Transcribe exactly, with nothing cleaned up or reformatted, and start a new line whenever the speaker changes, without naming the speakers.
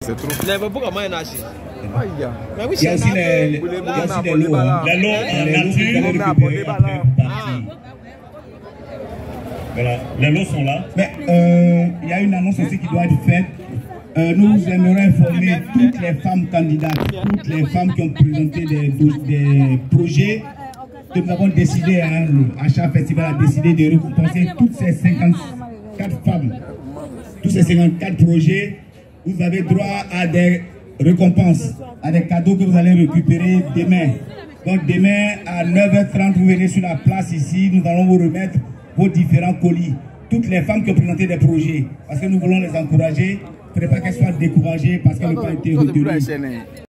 C'est trop.
Il y a aussi
les, il y a aussi des lots.
Les lots en nature. Voilà, les lots sont là.
Mais euh, il y a une annonce aussi qui doit être faite. Euh, nous aimerions informer toutes les femmes candidates, toutes les femmes qui ont présenté des, des projets que nous avons décidé, hein, le Achat Festival a décidé de récompenser toutes ces cinquante-quatre femmes, tous ces cinquante-quatre projets. Vous avez droit à des récompenses, à des cadeaux que vous allez récupérer demain. Donc demain à neuf heures trente, vous venez sur la place ici, nous allons vous remettre vos différents colis. Toutes les femmes qui ont présenté des projets, parce que nous voulons les encourager, il ne faudrait pas qu'elles soient découragées parce qu'elles n'ont pas été retenues.